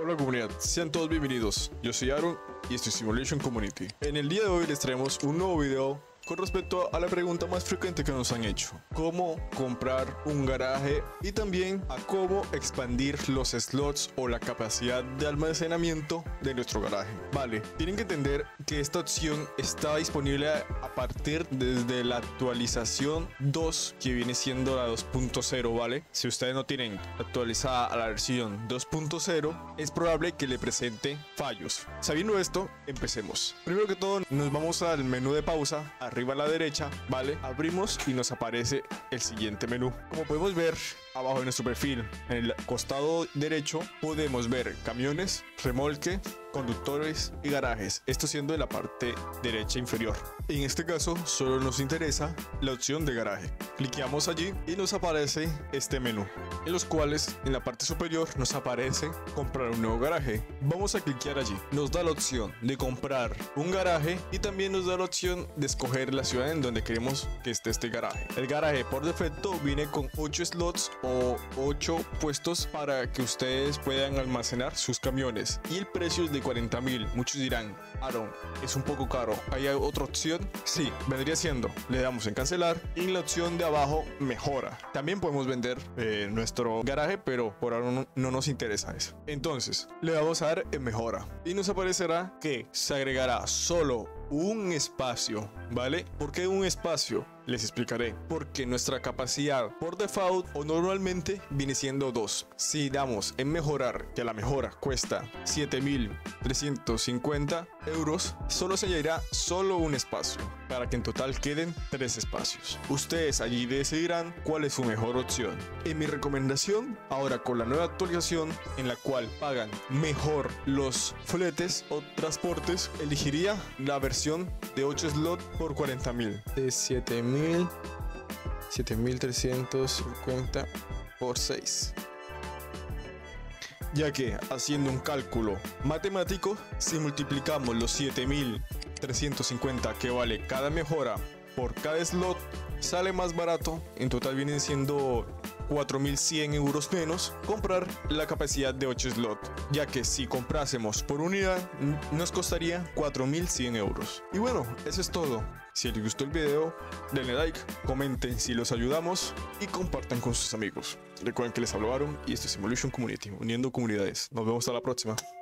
Hola comunidad, sean todos bienvenidos. Yo soy Aaron y esto es Simulation Community. En el día de hoy les traemos un nuevo video con respecto a la pregunta más frecuente que nos han hecho: cómo comprar un garaje y también a cómo expandir los slots o la capacidad de almacenamiento de nuestro garaje. Vale, tienen que entender que esta opción está disponible a partir desde la actualización 2, que viene siendo la 2.0, ¿vale? Si ustedes no tienen actualizada a la versión 2.0, es probable que le presente fallos. Sabiendo esto, empecemos. Primero que todo, nos vamos al menú de pausa, arriba a la derecha, ¿vale? Abrimos y nos aparece el siguiente menú. Como podemos ver abajo de nuestro perfil, en el costado derecho, podemos ver camiones, remolque, conductores y garajes, esto siendo de la parte derecha inferior. En este caso solo nos interesa la opción de garaje. Cliqueamos allí y nos aparece este menú, en los cuales en la parte superior nos aparece comprar un nuevo garaje. Vamos a cliquear allí, nos da la opción de comprar un garaje y también nos da la opción de escoger la ciudad en donde queremos que esté este garaje. El garaje por defecto viene con 8 slots o 8 puestos para que ustedes puedan almacenar sus camiones, y el precio es de 40.000. Muchos dirán: Aaron, es un poco caro, ¿hay otra opción? Sí, vendría siendo, le damos en cancelar y en la opción de abajo mejora. También podemos vender nuestro garaje, pero por ahora no nos interesa eso. Entonces le vamos a dar en mejora y nos aparecerá que se agregará solo un espacio, ¿vale? ¿Por qué un espacio? Les explicaré. Porque nuestra capacidad por default o normalmente viene siendo 2. Si damos en mejorar, que la mejora cuesta 7.350 euros, solo se añadirá solo un espacio, para que en total queden 3 espacios. Ustedes allí decidirán cuál es su mejor opción. En mi recomendación, ahora con la nueva actualización en la cual pagan mejor los fletes o transportes, elegiría la versión de 8 slots por 40.000. De 7.350 por 6. Ya que, haciendo un cálculo matemático, si multiplicamos los 7.350 que vale cada mejora por cada slot, sale más barato. En total vienen siendo 4.100 euros menos comprar la capacidad de 8 slots, ya que si comprásemos por unidad nos costaría 4.100 euros. Y bueno, eso es todo. Si les gustó el video, denle like, comenten si los ayudamos y compartan con sus amigos. Recuerden que les hablaron y esto es Simulation Community, uniendo comunidades. Nos vemos hasta la próxima.